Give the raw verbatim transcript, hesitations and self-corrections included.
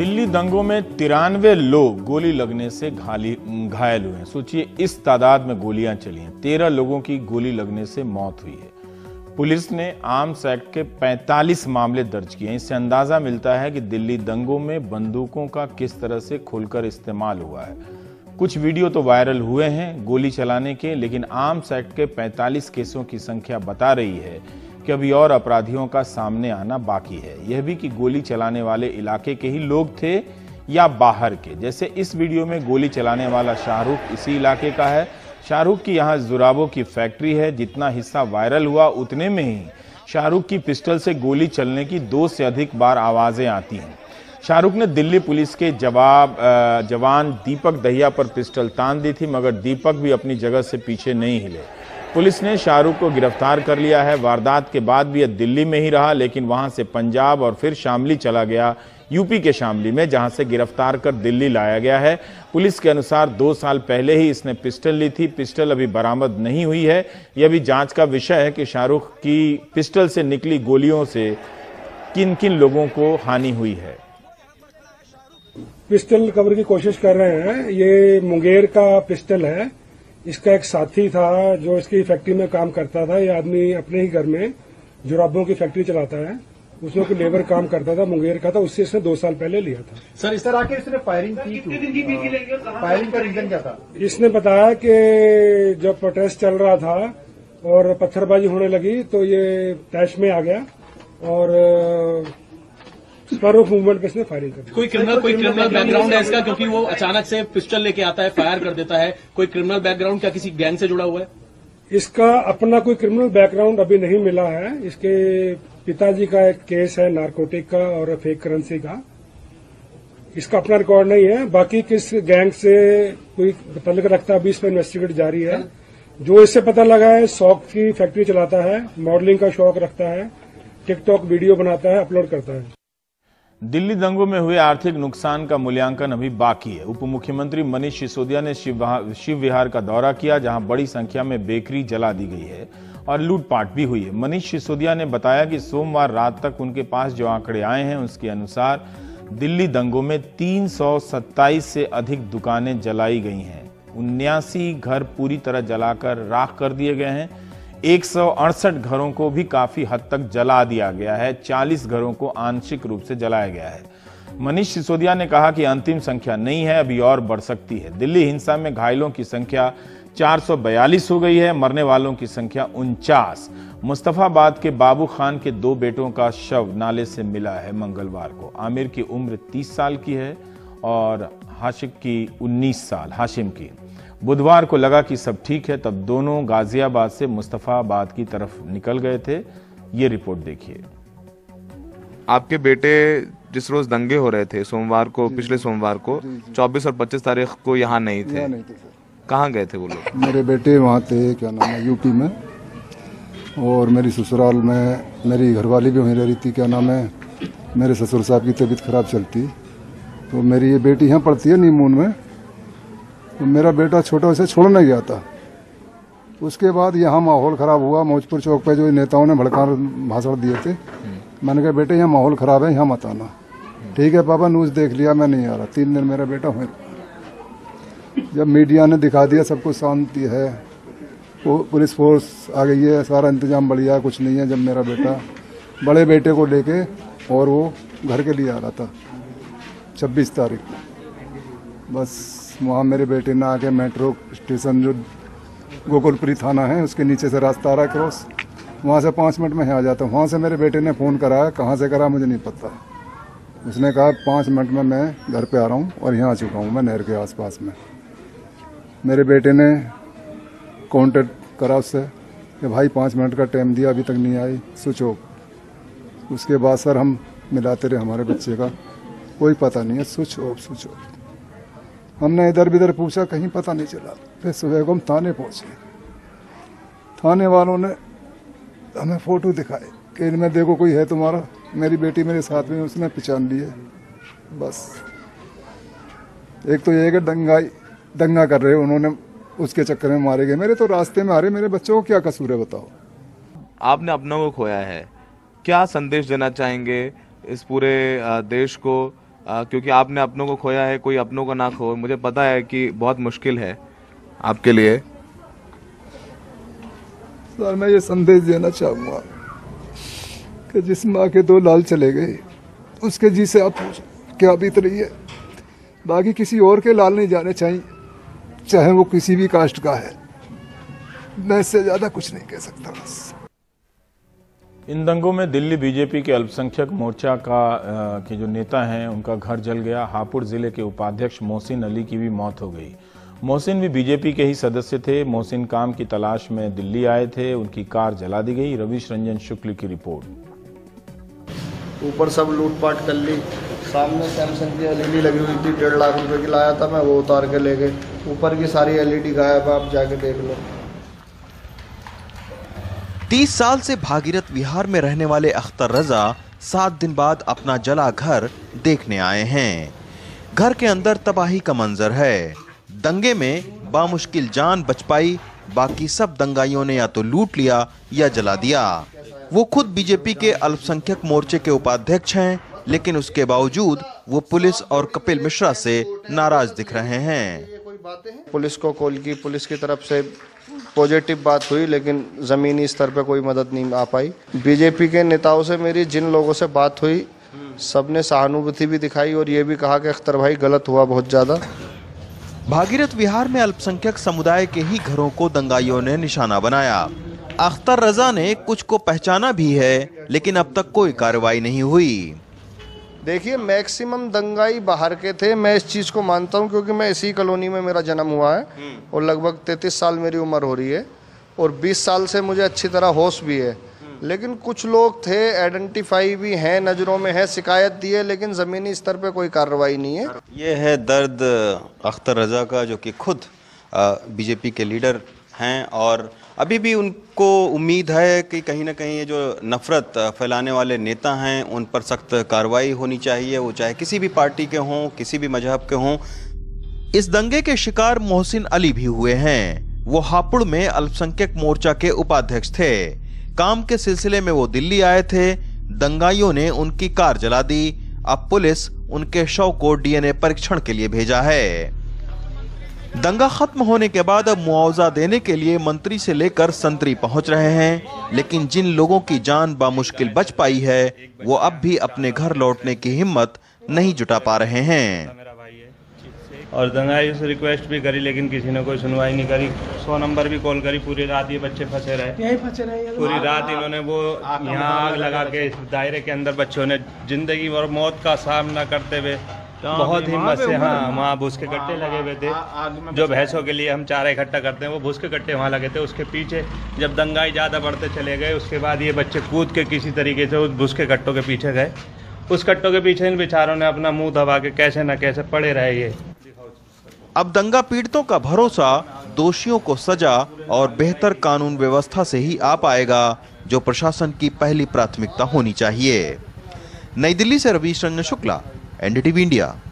दिल्ली दंगों में तिरानवे लोग गोली लगने से घायल हुए हैं। सोचिए, इस तादाद में गोलियां चली हैं। तेरह लोगों की गोली लगने से मौत हुई है। पुलिस ने आर्म्स एक्ट के पैंतालीस मामले दर्ज किए हैं। इससे अंदाजा मिलता है कि दिल्ली दंगों में बंदूकों का किस तरह से खुलकर इस्तेमाल हुआ है। कुछ वीडियो तो वायरल हुए हैं गोली चलाने के, लेकिन आर्म्स एक्ट के पैंतालीस केसों की संख्या बता रही है कि अभी और अपराधियों का सामने आना बाकी है। यह भी कि गोली चलाने वाले इलाके के ही लोग थे या बाहर के। जैसे इस वीडियो में गोली चलाने वाला शाहरुख इसी इलाके का है। शाहरुख की यहाँ जुराबों की फैक्ट्री है। जितना हिस्सा वायरल हुआ उतने में ही शाहरुख की पिस्टल से गोली चलने की दो से अधिक बार आवाजें आती हैं। शाहरुख ने दिल्ली पुलिस के जवाब जवान दीपक दहिया पर पिस्टल तान दी थी, मगर दीपक भी अपनी जगह से पीछे नहीं हिले। पुलिस ने शाहरुख को गिरफ्तार कर लिया है। वारदात के बाद भी यह दिल्ली में ही रहा, लेकिन वहां से पंजाब और फिर शामली चला गया, यूपी के शामली में, जहां से गिरफ्तार कर दिल्ली लाया गया है। पुलिस के अनुसार दो साल पहले ही इसने पिस्टल ली थी। पिस्टल अभी बरामद नहीं हुई है। यह भी जांच का विषय है कि शाहरुख की पिस्टल से निकली गोलियों से किन किन लोगों को हानि हुई है। पिस्टल कवर की कोशिश कर रहे हैं। ये मुंगेर का पिस्टल है। इसका एक साथी था जो इसकी फैक्ट्री में काम करता था। ये आदमी अपने ही घर में जुराबों की फैक्ट्री चलाता है। उसमें कोई लेबर काम करता था, मुंगेर का था। उससे इसने दो साल पहले लिया था। सर, इस तरह के इसने फायरिंग की क्यों? फायरिंग का रीजन क्या था? इसने बताया कि जब प्रोटेस्ट चल रहा था और पत्थरबाजी होने लगी तो ये टैश में आ गया और स्पर ऑफ मूवमेंट पे इसने फायरिंग कर दी। कोई क्रिमिनल कोई क्रिमिनल बैकग्राउंड है इसका? क्योंकि वो अचानक से पिस्टल लेके आता है, फायर कर देता है। कोई क्रिमिनल बैकग्राउंड क्या किसी गैंग से जुड़ा हुआ है? इसका अपना कोई क्रिमिनल बैकग्राउंड अभी नहीं मिला है। इसके पिताजी का एक केस है नारकोटिक का और फेक करेंसी का। इसका अपना रिकॉर्ड नहीं है। बाकी किस गैंग से कोई तल्लुक रखता है अभी इस पर इन्वेस्टिगेट जारी है। जो इससे पता लगा है, शौक की फैक्ट्री चलाता है, मॉडलिंग का शौक रखता है, टिकटॉक वीडियो बनाता है, अपलोड करता है। दिल्ली दंगों में हुए आर्थिक नुकसान का मूल्यांकन अभी बाकी है। उप मुख्यमंत्री मनीष सिसोदिया ने शिव विहार का दौरा किया, जहां बड़ी संख्या में बेकरी जला दी गई है और लूटपाट भी हुई है। मनीष सिसोदिया ने बताया कि सोमवार रात तक उनके पास जो आंकड़े आए हैं उसके अनुसार दिल्ली दंगों में तीन सौ सत्ताईस से अधिक दुकानें जलाई गई हैं। उन्यासी घर पूरी तरह जलाकर राख कर दिए गए हैं। एक सौ अड़सठ घरों को भी काफी हद तक जला दिया गया है। चालीस घरों को आंशिक रूप से जलाया गया है। मनीष सिसोदिया ने कहा कि अंतिम संख्या नहीं है, अभी और बढ़ सकती है। दिल्ली हिंसा में घायलों की संख्या चार सौ बयालीस हो गई है, मरने वालों की संख्या उनचास। मुस्तफाबाद के बाबू खान के दो बेटों का शव नाले से मिला है मंगलवार को। आमिर की उम्र तीस साल की है और हाशिक की उन्नीस साल हाशिम की। बुधवार को लगा कि सब ठीक है, तब दोनों गाजियाबाद से मुस्तफाबाद की तरफ निकल गए थे। ये रिपोर्ट देखिए। आपके बेटे जिस रोज दंगे हो रहे थे सोमवार को, पिछले सोमवार को चौबीस और पच्चीस तारीख को यहाँ नहीं थे, नहीं थे कहाँ गए थे वो लोग? मेरे बेटे वहाँ थे, क्या नाम है, यूपी में, और मेरी ससुराल में मेरी घरवाली भी वहीं रह रही थी, क्या नाम है, मेरे ससुर साहब की तबीयत खराब चलती, तो मेरी ये बेटी यहाँ पढ़ती है नीमून में, तो मेरा बेटा छोटा से छोड़ने गया था। उसके बाद यहाँ माहौल खराब हुआ। मौजपुर चौक पे जो नेताओं ने भड़का भाषण दिए थे, मैंने कहा बेटे यहाँ माहौल खराब है, यहाँ मत आना। ठीक है पापा, न्यूज़ देख लिया, मैं नहीं आ रहा। तीन दिन मेरा बेटा हुए। जब मीडिया ने दिखा दिया सब कुछ शांति है, पुलिस फोर्स आ गई है, सारा इंतजाम बढ़िया, कुछ नहीं है, जब मेरा बेटा बड़े बेटे को लेके और वो घर के लिए आ रहा था छब्बीस तारीख को, बस वहाँ मेरे बेटे ने आके मेट्रो स्टेशन जो गोकुलपुरी थाना है उसके नीचे से रास्ता आ रहा क्रॉस, वहाँ से पाँच मिनट में आ जाता हूँ। वहाँ से मेरे बेटे ने फ़ोन कराया, कहाँ से करा मुझे नहीं पता। उसने कहा पाँच मिनट में मैं घर पे आ रहा हूँ और यहाँ आ चुका हूँ मैं नहर के आसपास में। मेरे बेटे ने कॉन्टेक्ट करा उससे कि भाई पाँच मिनट का टाइम दिया, अभी तक नहीं आई, स्विच ऑफ। उसके बाद सर हम मिलाते रहे, हमारे बच्चे का कोई पता नहीं है, स्विच ऑफ स्विच ऑफ। हमने इधर बिधर पूछा, कहीं पता नहीं चला। फिर सुबह को हम थाने पहुँचे। थाने वालों ने हमें फ़ोटो दिखाए कि इनमें देखो कोई है तुम्हारा। मेरी बेटी मेरे साथ में, उसने पहचान लिए। बस एक तो ये कि दंगाई दंगा कर रहे, उन्होंने उसके चक्कर में मारे गए। मेरे तो रास्ते में आ रहे, मेरे बच्चों को क्या कसूर है बताओ। आपने अपना को खोया है, क्या संदेश देना चाहेंगे इस पूरे देश को आ, क्योंकि आपने अपनों को खोया है, कोई अपनों को ना खो। मुझे पता है कि बहुत मुश्किल है आपके लिए। सर मैं ये संदेश देना चाहूँगा कि जिस माँ के दो लाल चले गए उसके जी से आप पूछो क्या बीत रही है। बाकी किसी और के लाल नहीं जाने चाहिए, चाहे वो किसी भी कास्ट का है। मैं इससे ज्यादा कुछ नहीं कह सकता। बस इन दंगों में दिल्ली बीजेपी के अल्पसंख्यक मोर्चा का के जो नेता हैं उनका घर जल गया। हापुड़ जिले के उपाध्यक्ष मोहसिन अली की भी मौत हो गई। मोहसिन भी बीजेपी के ही सदस्य थे। मोहसिन काम की तलाश में दिल्ली आए थे, उनकी कार जला दी गई। रविश रंजन शुक्ल की रिपोर्ट। ऊपर सब लूटपाट कर ली। सामने सैमसंग की एलईडी लगी हुई थी, डेढ़ लाख रुपए की लाया था मैं, वो उतार के ले गए। ऊपर की सारी एलईडी गायब है, आप जाके देख लो। तीस साल से भागीरथ विहार में रहने वाले अख्तर रजा सात दिन बाद अपना जला घर देखने आए हैं। घर के अंदर तबाही का मंजर है। दंगे में बामुश्किल जान बच पाई, बाकी सब दंगाइयों ने या तो लूट लिया या जला दिया। वो खुद बीजेपी के अल्पसंख्यक मोर्चे के उपाध्यक्ष हैं, लेकिन उसके बावजूद वो पुलिस और कपिल मिश्रा से नाराज दिख रहे हैं। पुलिस को कॉल की, पुलिस की तरफ से पॉजिटिव बात हुई, लेकिन जमीनी स्तर पे कोई मदद नहीं आ पाई। बीजेपी के नेताओं से मेरी जिन लोगों से बात हुई, सबने सहानुभूति भी दिखाई और ये भी कहा कि अख्तर भाई गलत हुआ बहुत ज्यादा। भागीरथ विहार में अल्पसंख्यक समुदाय के ही घरों को दंगाइयों ने निशाना बनाया। अख्तर रजा ने कुछ को पहचाना भी है, लेकिन अब तक कोई कार्रवाई नहीं हुई। देखिए, मैक्सिमम दंगाई बाहर के थे, मैं इस चीज को मानता हूं, क्योंकि मैं इसी कॉलोनी में मेरा जन्म हुआ है और लगभग तैंतीस साल मेरी उम्र हो रही है और बीस साल से मुझे अच्छी तरह होश भी है। लेकिन कुछ लोग थे, आइडेंटिफाई भी हैं, नजरों में है, शिकायत दी है, लेकिन जमीनी स्तर पे कोई कार्रवाई नहीं है। ये है दर्द अख्तर रजा का, जो कि खुद बीजेपी के लीडर हैं और अभी भी उनको उम्मीद है कि कहीं ना कहीं ये जो नफरत फैलाने वाले नेता हैं उन पर सख्त कार्रवाई होनी चाहिए, वो चाहे किसी भी पार्टी के हों, किसी भी मजहब के हों। इस दंगे के शिकार मोहसिन अली भी हुए हैं। वो हापुड़ में अल्पसंख्यक मोर्चा के उपाध्यक्ष थे। काम के सिलसिले में वो दिल्ली आए थे। दंगाइयों ने उनकी कार जला दी। अब पुलिस उनके शव को डीएनए परीक्षण के लिए भेजा है। दंगा खत्म होने के बाद अब मुआवजा देने के लिए मंत्री से लेकर संतरी पहुंच रहे हैं, लेकिन जिन लोगों की जान बामुश्किल बच पाई है वो अब भी अपने घर लौटने की हिम्मत नहीं जुटा पा रहे हैं। और दंगाई से रिक्वेस्ट भी करी, लेकिन किसी ने कोई सुनवाई नहीं करी। सौ नंबर भी कॉल करी, पूरी रात ये बच्चे फंसे रहे, यही फंसे रहे पूरी रात। इन्होंने वो यहाँ आग लगा के इस दायरे के अंदर बच्चों ने जिंदगी और मौत का सामना करते हुए बहुत हिम्मत से, हाँ, वहाँ भूस के कट्टे लगे हुए थे। जो भैंसों के लिए हम चारा इकट्ठा करते हैं, वो भूस के कट्टे वहाँ लगे थे। उसके पीछे जब दंगाई ज़्यादा बढ़ते चले गए, उसके बाद ये बच्चे कूद के किसी तरीके से उस भूस के कट्टों के पीछे गए। उस कट्टों के पीछे इन बेचारों ने अपना मुंह दबा के कैसे न कैसे पड़े रहे। ये अब दंगा पीड़ितों का भरोसा दोषियों को सजा और बेहतर कानून व्यवस्था से ही आ पाएगा, जो प्रशासन की पहली प्राथमिकता होनी चाहिए। नई दिल्ली से रविश रंजन शुक्ला, एनडीटीवी इंडिया।